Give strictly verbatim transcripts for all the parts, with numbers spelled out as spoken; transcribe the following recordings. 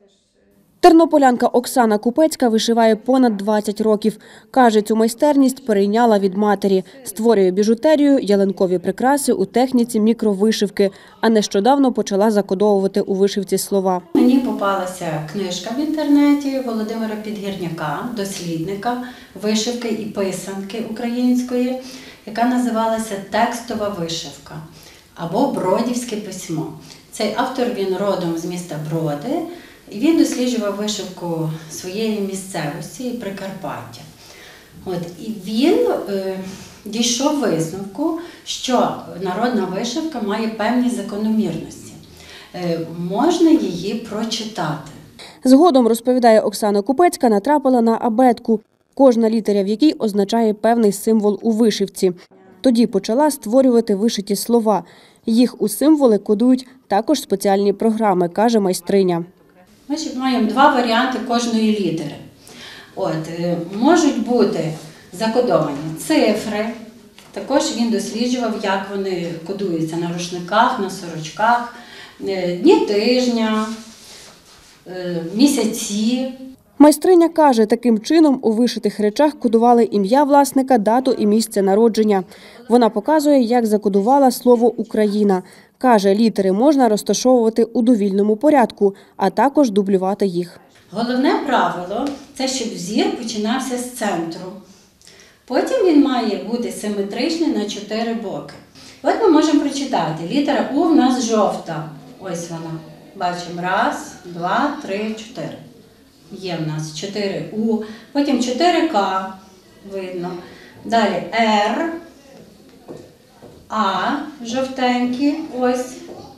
Тернополянка Оксана Купецька вишиває понад двадцять років. Каже, цю майстерність перейняла від матері. Створює біжутерію, ялинкові прикраси у техніці мікровишивки, а нещодавно почала закодовувати у вишивці слова. Мені попалася книжка в інтернеті Володимира Підгірняка, дослідника вишивки і писанки української, яка називалася «Текстова вишивка» або «Бродівське письмо». Цей автор, він родом з міста Броди, і він досліджував вишивку своєї місцевості і Прикарпаття. От, і він е, дійшов висновку, що народна вишивка має певні закономірності. Е, можна її прочитати. Згодом, розповідає Оксана Купецька, натрапила на абетку, кожна літера в якій означає певний символ у вишивці. Тоді почала створювати вишиті слова. Їх у символи кодують також спеціальні програми, каже майстриня. Ми ще маємо два варіанти кожної літери. От, можуть бути закодовані цифри, також він досліджував, як вони кодуються на рушниках, на сорочках, дні тижня, місяці. Майстриня каже, таким чином у вишитих речах кодували ім'я власника, дату і місце народження. Вона показує, як закодувала слово «Україна». Каже, літери можна розташовувати у довільному порядку, а також дублювати їх. Головне правило – це щоб взір починався з центру. Потім він має бути симетричний на чотири боки. От ми можемо прочитати. Літера У в нас жовта. Ось вона. Бачимо. Раз, два, три, чотири. Є в нас чотири У. Потім чотири К. Видно. Далі Р. А жовтенькі, ось,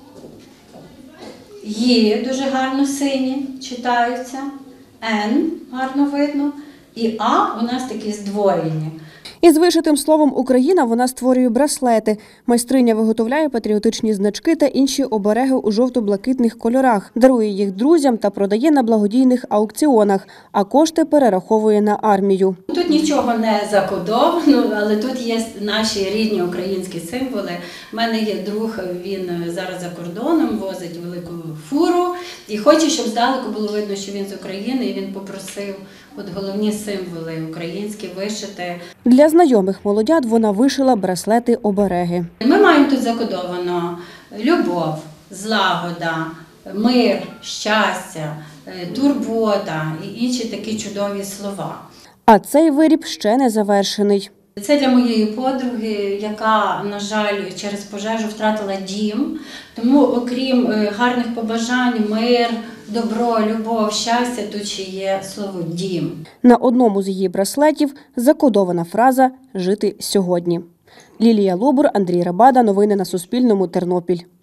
Є дуже гарно сині читаються, Н гарно видно, і А у нас такі здвоєні. Із вишитим словом «Україна» вона створює браслети. Майстриня виготовляє патріотичні значки та інші обереги у жовто-блакитних кольорах, дарує їх друзям та продає на благодійних аукціонах, а кошти перераховує на армію. Тут нічого не закодовано, але тут є наші рідні українські символи. У мене є друг, він зараз за кордоном, возить велику фуру і хоче, щоб здалеку було видно, що він з України, і він попросив от головні символи українські вишити. Для знайомих молодят вона вишила браслети-обереги. Ми маємо тут закодовано любов, злагода, мир, щастя, турбота і інші такі чудові слова. А цей виріб ще не завершений. Це для моєї подруги, яка, на жаль, через пожежу втратила дім. Тому, окрім гарних побажань, мир, добро, любов, щастя, тут ще є слово «дім». На одному з її браслетів закодована фраза «Жити сьогодні». Лілія Лобур, Андрій Рабада. Новини на Суспільному. Тернопіль.